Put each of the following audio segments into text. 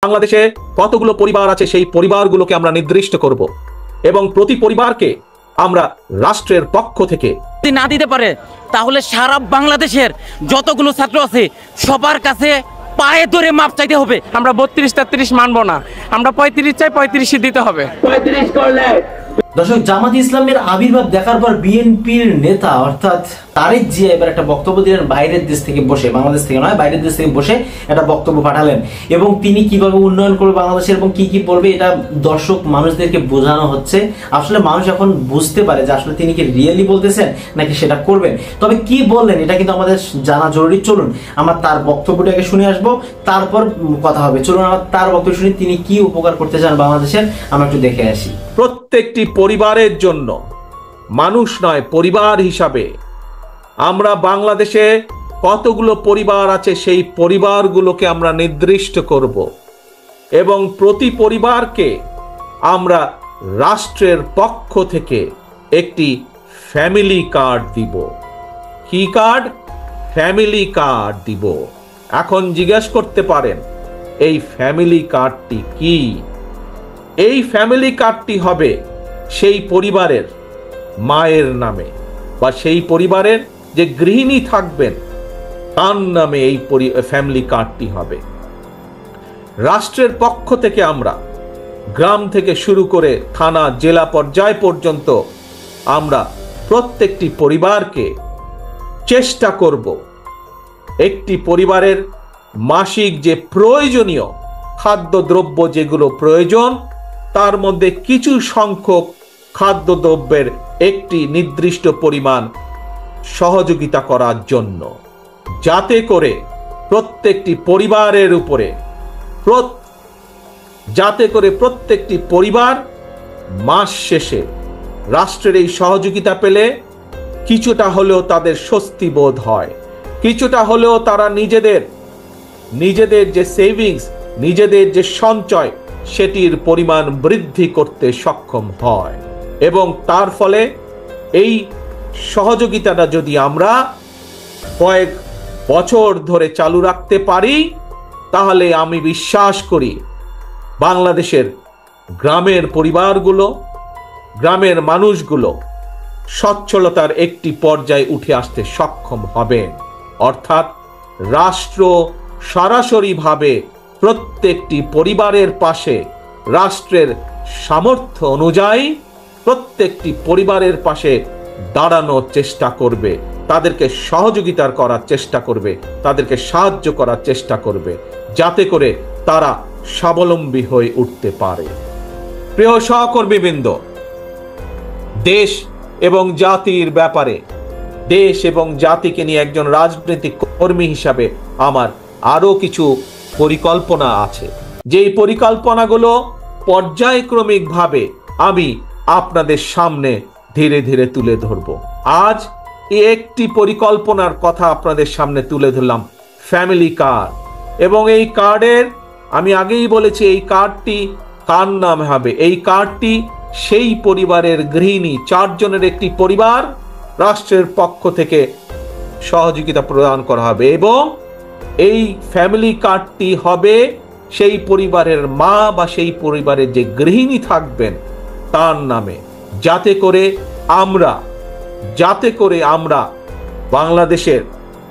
বাংলাদেশে কতগুলো পরিবার আছে সেই পরিবারগুলোকে আমরা নির্দিষ্ট করব এবং প্রতি পরিবারকে আমরা রাষ্ট্রের পক্ষ থেকে যদি না দিতে পারে তাহলে সারা বাংলাদেশের যতগুলো ছাত্র আছে সবার কাছে পায়ে ধরে মাপ চাইতে হবে। আমরা 32-33 মানবো না, আমরা 35 চাই, 35 দিতে হবে। 35 করলে দর্শক, জামাত ইসলামের আবির্ভাব দেখার পর বিএনপির নেতা অর্থাৎ তারেক জিয়া এবার একটা বক্তব্য দিলেন বাইরের দেশ থেকে বসে, বাংলাদেশ থেকে নয়, বাইরের দেশ থেকে বসে একটা বক্তব্য পাঠালেন এবং তিনি কিভাবে উন্নয়ন করবে বাংলাদেশের এবং কি কি বলবে এটা দর্শক মানুষদেরকে বোঝানো হচ্ছে। আসলে মানুষ এখন বুঝতে পারে যে আসলে তিনি কি রিয়েলি বলতেছেন নাকি সেটা করবেন। তবে কি বললেন এটা কিন্তু আমাদের জানা জরুরি। চলুন আমরা তার বক্তব্যটাকে শুনে আসবো, তারপর কথা হবে। চলুন আমরা তার বক্তব্য শুনি তিনি কি উপকার করতে চান বাংলাদেশের, আমরা একটু দেখে আসি। প্রত্যেকটি পরিবারের জন্য, মানুষ নয় পরিবার হিসাবে আমরা বাংলাদেশে কতগুলো পরিবার আছে সেই পরিবারগুলোকে আমরা নির্দিষ্ট করব এবং প্রতি পরিবারকে আমরা রাষ্ট্রের পক্ষ থেকে একটি ফ্যামিলি কার্ড দিব। কি কার্ড? ফ্যামিলি কার্ড দিব। এখন জিজ্ঞেস করতে পারেন এই ফ্যামিলি কার্ডটি কি? এই ফ্যামিলি কার্ডটি হবে সেই পরিবারের মায়ের নামে বা সেই পরিবারের যে গৃহিণী থাকবেন তার নামে এই ফ্যামিলি কার্ডটি হবে। রাষ্ট্রের পক্ষ থেকে আমরা গ্রাম থেকে শুরু করে থানা জেলা পর্যায় পর্যন্ত আমরা প্রত্যেকটি পরিবারকে চেষ্টা করব একটি পরিবারের মাসিক যে প্রয়োজনীয় খাদ্যদ্রব্য যেগুলো প্রয়োজন তার মধ্যে কিছু সংখ্যক খাদ্যদ্রব্যের একটি নির্দিষ্ট পরিমাণ সহযোগিতা করার জন্য, যাতে করে প্রত্যেকটি পরিবারের উপরে প্রত্যেকটি পরিবার মাস শেষে রাষ্ট্রের এই সহযোগিতা পেলে কিছুটা হলেও তাদের স্বস্তি বোধ হয়, কিছুটা হলেও তারা নিজেদের যে সেভিংস, নিজেদের যে সঞ্চয় সেটির পরিমাণ বৃদ্ধি করতে সক্ষম হয়। এবং তার ফলে এই সহযোগিতাটা যদি আমরা কয়েক বছর ধরে চালু রাখতে পারি তাহলে আমি বিশ্বাস করি বাংলাদেশের গ্রামের পরিবারগুলো, গ্রামের মানুষগুলো সচ্ছলতার একটি পর্যায়ে উঠে আসতে সক্ষম হবেন। অর্থাৎ রাষ্ট্র সরাসরিভাবে প্রত্যেকটি পরিবারের পাশে রাষ্ট্রের সামর্থ্য অনুযায়ী প্রত্যেকটি পরিবারের পাশে দাঁড়ানোর চেষ্টা করবে, তাদেরকে সহযোগিতার করার চেষ্টা করবে, তাদেরকে সাহায্য করার চেষ্টা করবে, যাতে করে তারা স্বাবলম্বী হয়ে উঠতে পারে। প্রিয় সহকর্মীবৃন্দ, দেশ এবং জাতির ব্যাপারে, দেশ এবং জাতিকে নিয়ে একজন রাজনৈতিক কর্মী হিসাবে আমার আরো কিছু পরিকল্পনা আছে, যেই পরিকল্পনাগুলো পর্যায়ক্রমিকভাবে আমি আপনাদের সামনে ধীরে ধীরে তুলে ধরব। আজ একটি পরিকল্পনার কথা আপনাদের সামনে তুলে ধরলাম, ফ্যামিলি কার্ড। এবং এই কার্ডের আমি আগেই বলেছি এই কার্ডটি কার নামে হবে? এই কার্ডটি সেই পরিবারের গৃহিণী, 4 জনের একটি পরিবার, রাষ্ট্রের পক্ষ থেকে সহযোগিতা প্রদান করা হবে এবং এই ফ্যামিলি কার্ডটি হবে সেই পরিবারের মা বা সেই পরিবারের যে গৃহিণী থাকবেন তার নামে, যাতে করে আমরা বাংলাদেশের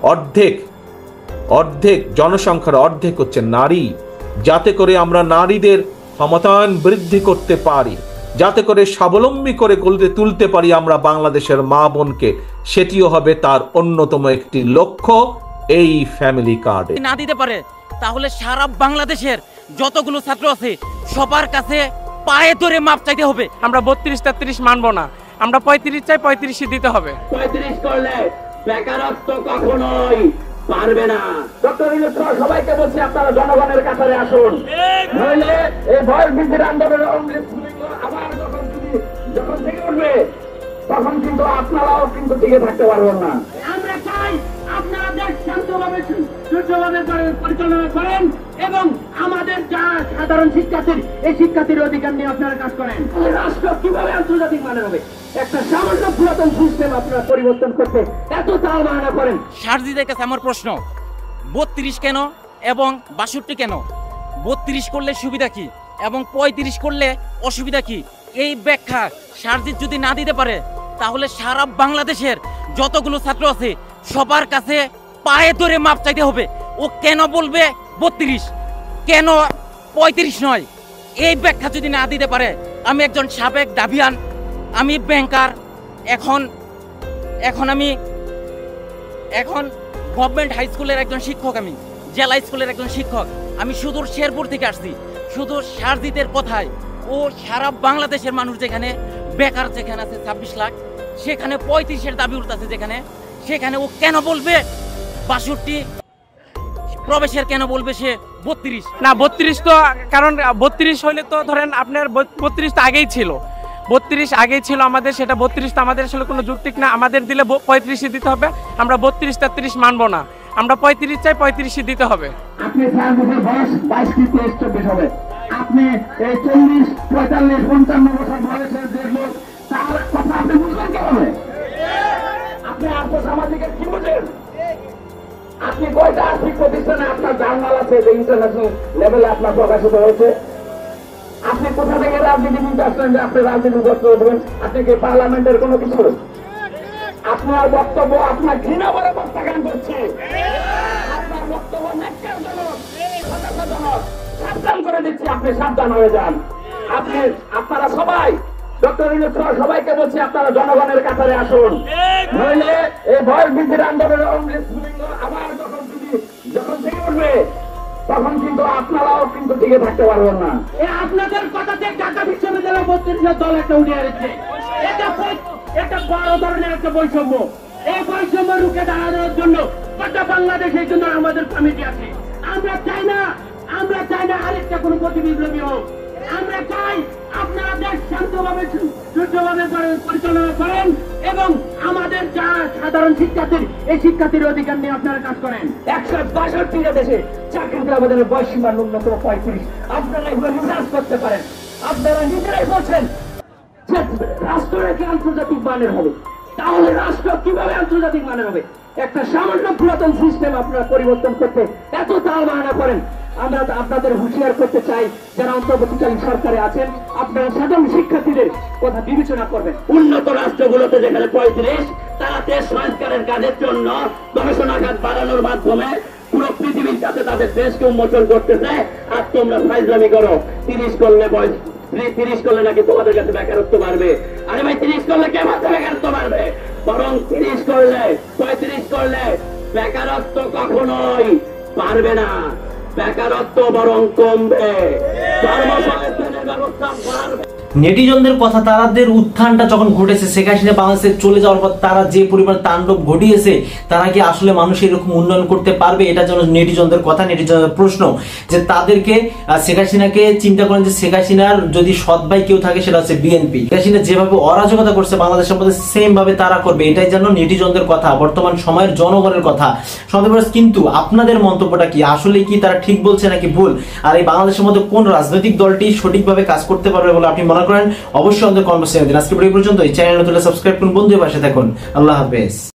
অর্ধেক জনসংখ্যার অর্ধেক হচ্ছে নারী, যাতে করে আমরা নারীদের ক্ষমতায়ন বৃদ্ধি করতে পারি, যাতে করে স্বাবলম্বী করে তুলতে পারি আমরা বাংলাদেশের মা বোনকে, সেটিও হবে তার অন্যতম একটি লক্ষ্য এই ফ্যামিলি কার্ডে। না দিতে পারে তাহলে সারা বাংলাদেশের যতগুলো ছাত্র আছে সবার কাছে পায়ে ধরে মাপ চাইতে হবে। আমরা 32-33 মানবো না, আমরা 35 চাই, 35 দিতে হবে। 35 করলে বেকারত্ব কখনোই পারবে না। ডক্টর ইউনূস সবাইকে বলছি আপনারা জনগণের কাতারে আসুন, নইলে এই ভয় ভীতির আন্দোলনের আবার যখন থেকে উঠবে তখন কিন্তু আপনারাও কিন্তু টিকে থাকতে পারবেন না। আমরা চাই আপনারা দেশ শান্তভাবে সুষ্ঠুভাবে পরিচালনা করেন এবং আমাদের যা সাধারণ শিক্ষার্থীর এই শিক্ষার্থীর অধিকার নিয়ে আপনারা কাজ করেন। রাষ্ট্র কিভাবে আন্তর্জাতিক মানের হবে? একটা সামান্য পুরাতন সিস্টেম আপনারা পরিবর্তন করতে এত তাল বাহানা করেন। সারজিদের কাছে আমার প্রশ্ন, 32 কেন এবং 62 কেন? 32 করলে সুবিধা কি এবং 35 করলে অসুবিধা কি, এই ব্যাখ্যা সারজিৎ যদি না দিতে পারে তাহলে সারা বাংলাদেশের যতগুলো ছাত্র আছে সবার কাছে পায়ে ধরে মাপ চাইতে হবে। ও কেন বলবে 32, কেন 35 নয়, এই ব্যাখ্যা যদি না দিতে পারে, আমি একজন সাবেক ডাভিয়ান, আমি ব্যাংকার, এখন গভর্নমেন্ট হাই স্কুলের একজন শিক্ষক, আমি জেলা স্কুলের একজন শিক্ষক, আমি সুদূর শেরপুর থেকে আসছি। শুধু সারজিতের কথায় ও সারা বাংলাদেশের মানুষ যেখানে বেকার যেখানে আছে 26 লাখ, সেখানে 35-এর দাবি উঠতেছে সেখানে ও কেন বলবে 62, প্রবেশের কেন বলবে সে 32? না 32 তো, কারণ 32 হইলে তো ধরেন আপনার 32 তো আগেই ছিল, 32 আগেই ছিল আমাদের, সেটা 32 তো আমাদের আসলে কোনো যৌক্তিক না। আমাদের দিলে 35 দিতে হবে, আমরা 32-33 মানবো না, আমরা 35 চাই, 35 দিতে হবে। আপনি সার্ভিসের বয়স 22 কি 23 24 হবে, আপনি এই 40 45 55 বছর বয়সের যে লোক, তার কথা আপনি বুঝবেন কিভাবে? আপনি আর্থসামাজিকের কি বুঝেন? আপনি কয়টা আর্থিক প্রতিষ্ঠানে আপনার জার্নাল আছে যে ইন্টারন্যাশনাল লেভেলে আপনার প্রকাশিত হয়েছে? আপনি কোথা থেকে রাজনীতিবিদ আসলেন যে আপনি রাজনীতি করতে উঠবেন? আপনি কি পার্লামেন্টের কোনো কিছু? আপনার বক্তব্য আপনার ঘৃণা বলে প্রত্যাখ্যান করছে। আপনার বক্তব্য ন্যাক্কারজনক, হতাশাজনক, সাবধান করে দিচ্ছি, আপনি সাবধান হয়ে যান। আপনারা সবাই, ডক্টর ইউনূস সবাইকে বলছি, আপনারা জনগণের কাতারে আসুন, নইলে এই বয়স বৃদ্ধির আন্দোলনের অঙ্গীস্ফুলিঙ্গ আবার যখন থেকে উঠবে, তখন কিন্তু আপনারাও কিন্তু টিকে থাকতে পারবেন না। আপনাদের কথাতে ঢাকা বিশ্ববিদ্যালয় 32 দল একটা উঠে আসছে, এটা বড় ধরনের একটা বৈষম্য। এই বৈষম্য রুখে দাঁড়ানোর জন্য গোটা বাংলাদেশের জন্য আমাদের কমিটি আছে। আমরা চাই না আরেকটা কোনো প্রতিবিপ্লবী হোক। আমরা চাই আপনারা দেশ শান্তভাবে সুষ্ঠুভাবে পরিচালনা করেন এবং আমাদের যা সাধারণ শিক্ষার্থীর, এই শিক্ষার্থীর অধিকার নিয়ে আপনারা কাজ করেন। 162টা দেশে চাকরিতে আমাদের বয়সীমা ন্যূনতম 35। আপনারা এগুলো রিসার্চ করতে পারেন। আপনারা নিজেরাই বলছেন যে রাষ্ট্র নাকি আন্তর্জাতিক মানের হবে, তাহলে রাষ্ট্র কিভাবে আন্তর্জাতিক মানের হবে? একটা সামান্য পুরাতন সিস্টেম আপনারা পরিবর্তন করতে এত তাল বাহানা করেন। আমরা আপনাদের হুঁশিয়ার করতে চাই, যারা অন্তর্বর্তীকালীন সরকারে আছেন, আপনারা সাধারণ শিক্ষার্থীদের কথা বিবেচনা করবেন। উন্নত রাষ্ট্রগুলোতে যেখানে 35, তারা দেশ সংস্কারের কাজের জন্য গবেষণাগার বাড়ানোর মাধ্যমে পুরো পৃথিবীর কাছে তাদের দেশকে উন্মোচন করতেছে। আর তোমরা ফাইজলামি করো, 30 করলে নাকি তোমাদের কাছে বেকারত্ব বাড়বে। আরে ভাই, 30 করলে কে মাত্র বেকারত্ব বাড়বে? বরং 30 করলে 35 করলে বেকারত্ব কখনোই বাড়বে না, বেকারত্ব বরং কমবে, কর্মসংস্থানের ব্যবস্থা বাড়বে। নেটিজনদের কথা, তাদের উত্থানটা যখন ঘটেছে, শেখ হাসিনা বাংলাদেশে চলে যাওয়ার পর তারা যে পরিমাণ তাণ্ডব ঘটিয়েছে, তারা কি আসলে মানুষ এরকম উন্নয়ন করতে পারবে? এটা যেন নেটিজনদের কথা, নেটিজনদের প্রশ্ন, যে তাদেরকে শেখ হাসিনাকে চিন্তা করেন যে শেখ হাসিনার যদি সৎ ভাই কেউ থাকে সেটা হচ্ছে বিএনপি। শেখ হাসিনা যেভাবে অরাজকতা করছে বাংলাদেশের মধ্যে, সেম ভাবে তারা করবে, এটাই যেন নেটিজনদের কথা, বর্তমান সময়ের জনগণের কথা। কিন্তু আপনাদের মন্তব্যটা কি? আসলে কি তারা ঠিক বলছে নাকি ভুল? আর এই বাংলাদেশের মধ্যে কোন রাজনৈতিক দলটি সঠিকভাবে কাজ করতে পারবে বলে আপনি মনে করেন? অবশ্যই আমাদের কমেন্ট সেকশনে দিন। আজকে এই পর্যন্ত। চ্যানেল নতুন সাবস্ক্রাইব করুন, বন্ধুদের পাশে থাকুন। আল্লাহ হাফেজ।